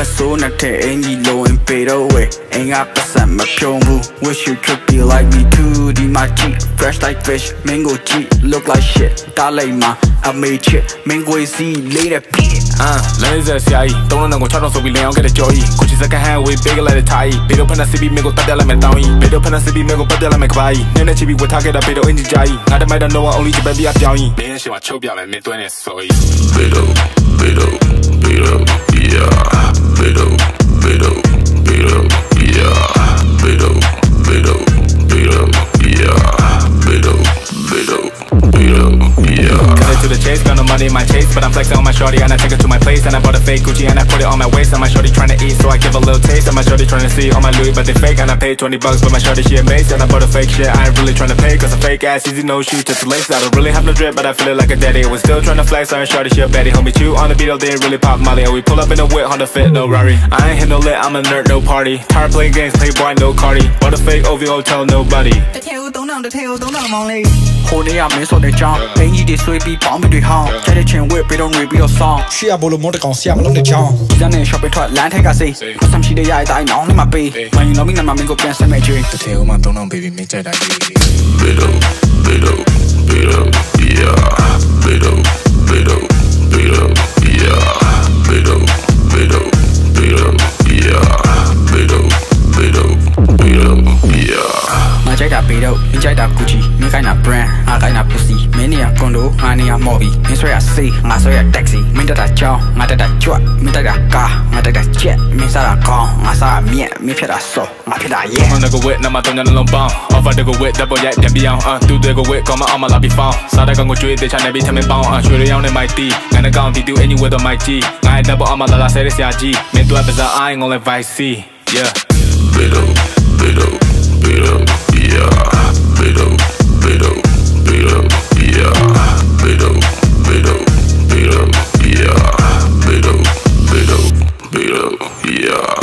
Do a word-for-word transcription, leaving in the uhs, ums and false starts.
but so not to any low and paid away. Ain't got percent my pure move. Wish you could be like me too. D my cheek, fresh like fish, mango cheek, look like shit. That like my, I made shit, mango see later pit. Uh, let me just say, don't know go so we lay on get a joy. Could you second hand with big like a tie? Bit up and a C B mango tadala me down. Bit up and a C B mango padala me kwai. Nene chibi with target a bit of inji jai. Not a matter no one only to baby up down. Being she was chobia and mid twenty soy. Bit up, bit up, bit up, yeah. Bit up, bit up, bit up, yeah. Bit up, bit up, bit up, yeah. Bit up, bit up, bit up, yeah. Cut it to the chase, got no money in my chase, but I'm flexing on my shorty and I take it to my place. And I bought a fake Gucci and I put it on my waist. And my shorty trying to eat, so I give a little taste. And my shorty trying to see all my Louis, but they fake. And I paid twenty bucks, but my shorty she amazed. And I bought a fake shit, I ain't really trying to pay, cause a fake ass easy no shoes, just the lace. I don't really have no drip, but I feel it like a daddy. Was still trying to flex, I ain't shorty, she a baddie. Homie chew on the beat all day, really pop molly. And we pull up in a whip, Honda Fit, no Rari. I ain't hit no lit, I'm a nerd, no party. Tired playing games, play boy, no Cardi. Bought a fake O V O, tell nobody. The tail don't know, the tail don't know, Molly. Hold it up, man, so they jump. Ain't you this sweet beat, bomb me home. Try to chain whip, it don't reveal your song. She a bolo motor con siamo long the jump. Done shopping to Atlantic, I say. Some she the eye, I know in my bay. When you know me, I'm go dance and make you. The tail man don't know, baby, me tell that. Bit up, bit up, bit up, yeah. Bit up, bit up, bit up, yeah. Bit up, bit up, bit up, yeah. Bit up, bit up, bit up, yeah. I check that beat out, you check that Gucci. Me kind of brand, I kind of pussy. Many a condo, I need a movie. Me swear I see, I swear a taxi. Me that a chow, I that a truck. Me that a car, I that a jet. Me saw a car, I saw a meat. Me put a so, I put a yeah. I'm gonna go with, now my tongue on the long bomb. Off I go with, double yak, then beyond. Uh, do they go with, come on, my lobby found. Saw that go through it, they try to be telling bound. Uh, shoot it on in my D. Gonna go and do any with on my G. I double on my la say this ya G. Me do episode, I ain't gonna advise C. Yeah. Bit up, bit up, bit up, yeah. Bit up, bit up, bit up, yeah. Bit up, bit up, bit up, yeah. Bit up, bit up, bit up, yeah.